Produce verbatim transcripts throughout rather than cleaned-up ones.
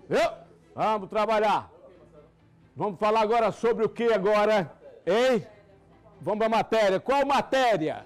Eu? Vamos trabalhar. Vamos falar agora sobre o que agora, hein? Vamos para a matéria. Qual matéria?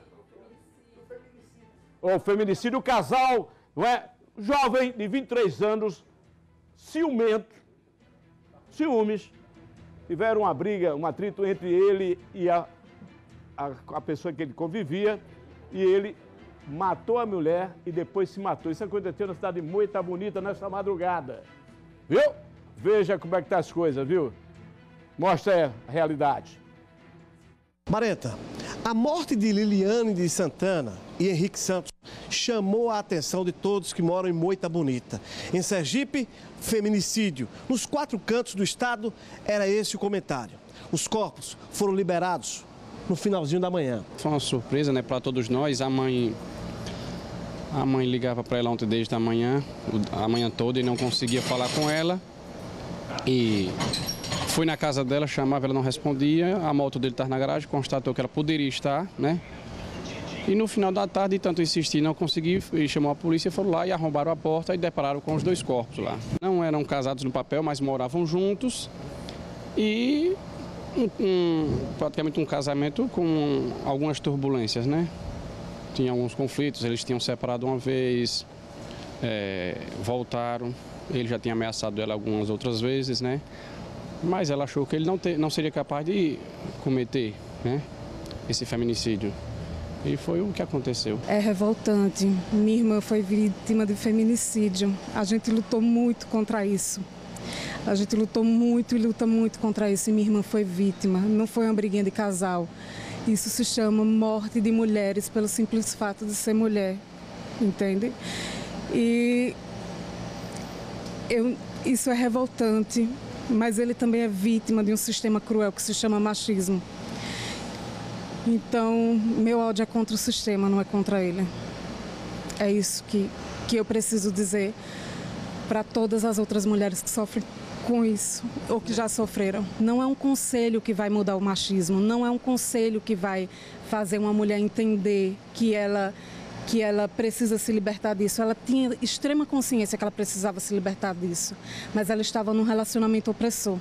O feminicídio. O casal, não é? Jovem de vinte e três anos, ciumento, ciúmes, tiveram uma briga, um atrito entre ele e a, a, a pessoa que ele convivia, e ele matou a mulher e depois se matou. Isso aconteceu na cidade de Moita Bonita nessa madrugada. Viu? Veja como é que tá as coisas, viu? Mostra a realidade. Mareta, a morte de Liliane de Santana e Henrique Santos chamou a atenção de todos que moram em Moita Bonita. Em Sergipe, feminicídio. Nos quatro cantos do estado, era esse o comentário. Os corpos foram liberados no finalzinho da manhã. Foi uma surpresa, né, para todos nós. A mãe, a mãe ligava para ela ontem desde a manhã, a manhã toda, e não conseguia falar com ela. E fui na casa dela, chamava, ela não respondia. A moto dele estava na garagem, constatou que ela poderia estar, né? E no final da tarde, tanto insistir, não consegui, e chamou a polícia, foram lá e arrombaram a porta e depararam com os dois corpos lá. Não eram casados no papel, mas moravam juntos. E um, um, praticamente um casamento com algumas turbulências, né? Tinha alguns conflitos, eles tinham separado uma vez, é, voltaram, ele já tinha ameaçado ela algumas outras vezes, né? Mas ela achou que ele não, ter, não seria capaz de cometer, né, esse feminicídio. E foi o que aconteceu. É revoltante. Minha irmã foi vítima de feminicídio. A gente lutou muito contra isso. A gente lutou muito e luta muito contra isso. E minha irmã foi vítima. Não foi uma briguinha de casal. Isso se chama morte de mulheres pelo simples fato de ser mulher. Entende? E eu, isso é revoltante. Mas ele também é vítima de um sistema cruel que se chama machismo. Então, meu ódio é contra o sistema, não é contra ele. É isso que, que eu preciso dizer para todas as outras mulheres que sofrem com isso, ou que já sofreram. Não é um conselho que vai mudar o machismo, não é um conselho que vai fazer uma mulher entender que ela, que ela precisa se libertar disso. Ela tinha extrema consciência que ela precisava se libertar disso, mas ela estava num relacionamento opressor.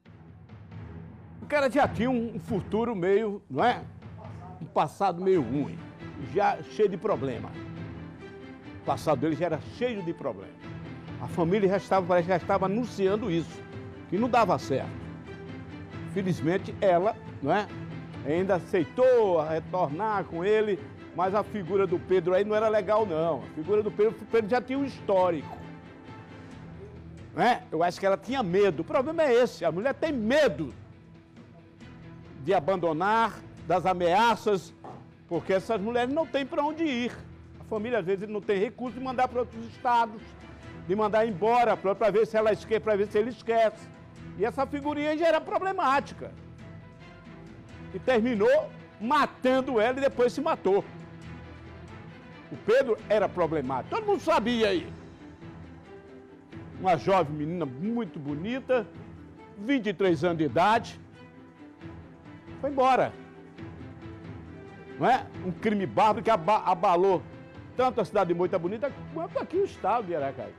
O cara já tinha um futuro meio, não é? Um passado meio ruim, já cheio de problema. O passado dele já era cheio de problema. A família já estava, parece que já estava anunciando isso, que não dava certo. Felizmente ela, não é? Ainda aceitou retornar com ele, mas a figura do Pedro aí não era legal não. A figura do Pedro, o Pedro já tinha um histórico. Não é? Eu acho que ela tinha medo. O problema é esse, a mulher tem medo de abandonar, das ameaças, porque essas mulheres não têm para onde ir. A família, às vezes, não tem recurso de mandar para outros estados, de mandar embora para ver se ela esquece, para ver se ele esquece. E essa figurinha já era problemática. E terminou matando ela e depois se matou. O Pedro era problemático, todo mundo sabia aí. Uma jovem menina muito bonita, vinte e três anos de idade, foi embora. Não é? Um crime bárbaro que abalou tanto a cidade de Moita Bonita quanto aqui o estado de Aracaju.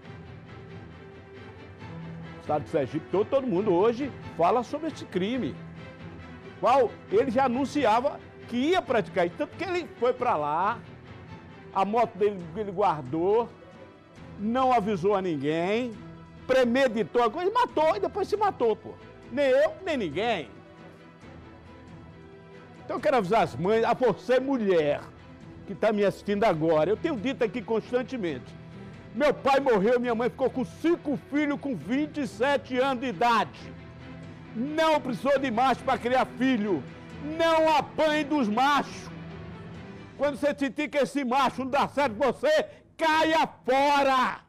O estado de Sergipe, todo, todo mundo hoje fala sobre esse crime. Qual ele já anunciava que ia praticar isso, tanto que ele foi para lá, a moto dele ele guardou, não avisou a ninguém, premeditou a coisa, matou e depois se matou, pô. Nem eu, nem ninguém. Então eu quero avisar as mães, a você mulher que está me assistindo agora, eu tenho dito aqui constantemente, meu pai morreu, minha mãe ficou com cinco filhos com vinte e sete anos de idade. Não precisou de macho para criar filho, não apanhe dos machos. Quando você sentir que esse macho não dá certo com você, caia fora!